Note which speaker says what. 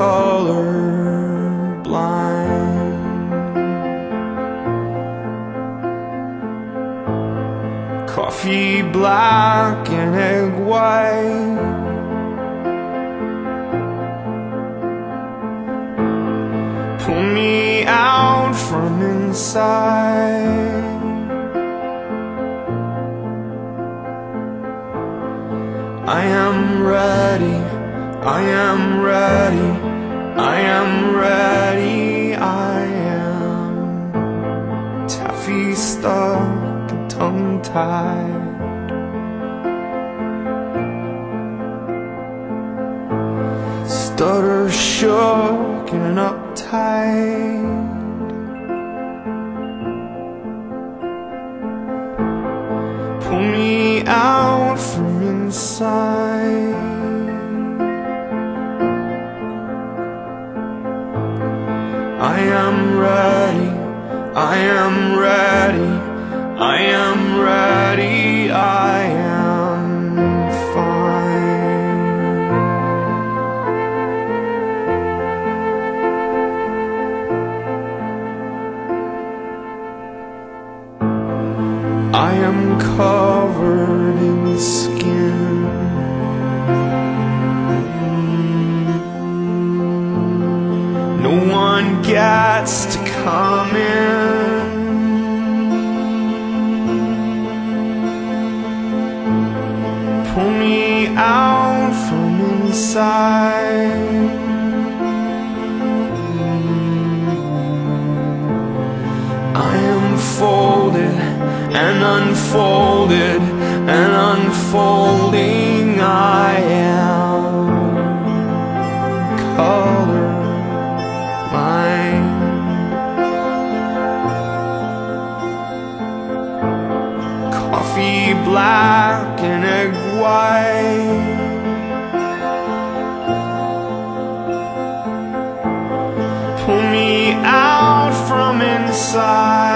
Speaker 1: colorblind. Coffee black and egg white, pull me out from inside. I am ready, I am ready, I am ready, I am taffy stuck and tongue-tied. Stutter shook and uptight. Pull me out from inside. I am ready, I am ready, I am ready, I am fine. I am covered in skin. No one gets to come in. Pull me out from inside. I am folded and unfolded and unfolding. I am colorblind. Coffee black and egg white, pull me out from inside.